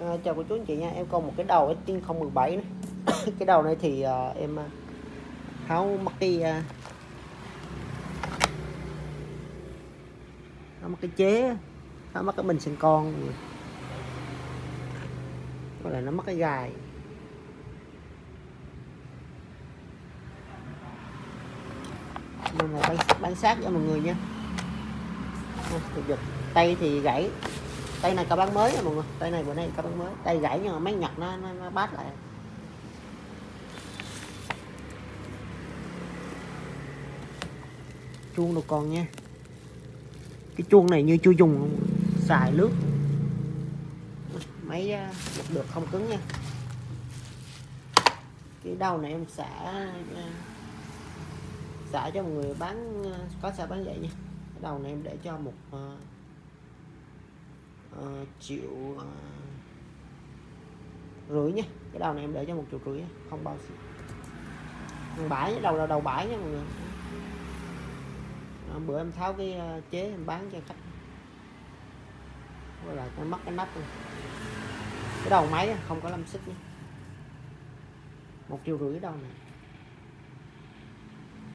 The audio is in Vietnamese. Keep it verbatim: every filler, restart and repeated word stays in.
À, chào cô chú anh chị nha, em còn một cái đầu Extreme không một bảy này. Cái đầu này thì uh, em uh, tháo mất cái uh, tháo mất cái chế, tháo mất cái bình sinh con, gọi là nó mất cái gài. Mình bán, bán sát cho mọi người nha. Tay thì gãy, tay này có bán mới nha mọi người, tay này bữa nay có bán mới, tay gãy nhưng mà mấy nhặt nó nó, nó bát lại. Chuông đồ còn nha, cái chuông này như chưa dùng, xài lướt, máy một được không cứng nha. Cái đầu này em xả xả cho mọi người bán, có xả bán vậy nha. Cái đầu này em để cho một uh, uh, triệu uh, rưỡi nha. Cái đầu này em để cho một triệu rưỡi, không bao xí. Bãi đầu là đầu bãi nha mọi người. À, bữa em tháo cái uh, chế em bán cho khách, rồi là nó mất cái nắp luôn. Cái đầu máy không có lâm xích nha, một triệu rưỡi đầu này.